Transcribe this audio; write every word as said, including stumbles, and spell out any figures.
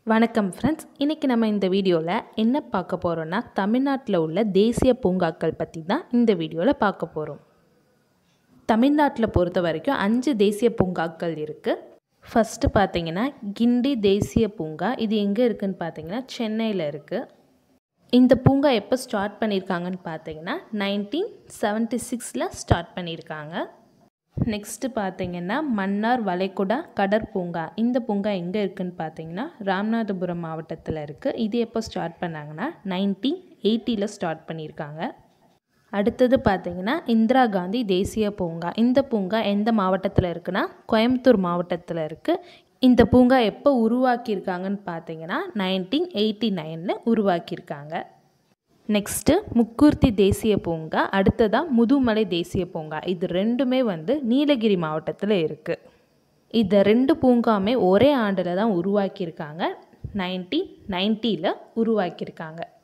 வணக்கம் ஃப்ரெண்ட்ஸ், இன்றைக்கி நம்ம இந்த வீடியோவில் என்ன பார்க்க போகிறோன்னா தமிழ்நாட்டில் உள்ள தேசிய பூங்காக்கள் பற்றி தான் இந்த வீடியோவில் பார்க்க போகிறோம். தமிழ்நாட்டில் பொறுத்த வரைக்கும் அஞ்சு தேசிய பூங்காக்கள் இருக்குது. ஃபஸ்ட்டு பார்த்திங்கன்னா கிண்டி தேசிய பூங்கா. இது எங்கே இருக்குதுன்னு பார்த்தீங்கன்னா சென்னையில் இருக்குது. இந்த பூங்கா எப்போ ஸ்டார்ட் பண்ணியிருக்காங்கன்னு பார்த்தீங்கன்னா நைன்டீன் செவன்ட்டி சிக்ஸில் ஸ்டார்ட் பண்ணியிருக்காங்க. நெக்ஸ்ட்டு பார்த்திங்கன்னா மன்னார் வளைகுடா கடற்பூங்கா. இந்த பூங்கா எங்கே இருக்குதுன்னு பார்த்தீங்கன்னா ராமநாதபுரம் மாவட்டத்தில் இருக்குது. இது எப்போ ஸ்டார்ட் பண்ணாங்கன்னா நைன்டீன் எயிட்டியில் ஸ்டார்ட் பண்ணியிருக்காங்க. அடுத்தது பார்த்திங்கன்னா இந்திரா காந்தி தேசிய பூங்கா. இந்த பூங்கா எந்த மாவட்டத்தில் இருக்குன்னா கோயம்புத்தூர் மாவட்டத்தில் இருக்குது. இந்த பூங்கா எப்போ உருவாக்கியிருக்காங்கன்னு பார்த்தீங்கன்னா நைன்டீன் எயிட்டி நைனில் உருவாக்கியிருக்காங்க. நெக்ஸ்ட்டு முக்கூர்த்தி தேசிய பூங்கா, அடுத்ததாக முதுமலை தேசிய பூங்கா. இது ரெண்டுமே வந்து நீலகிரி மாவட்டத்தில் இருக்குது. இந்த ரெண்டு பூங்காமே ஒரே ஆண்டில் தான் உருவாக்கியிருக்காங்க. நைன்டீன் நைன்ட்டியில் உருவாக்கியிருக்காங்க.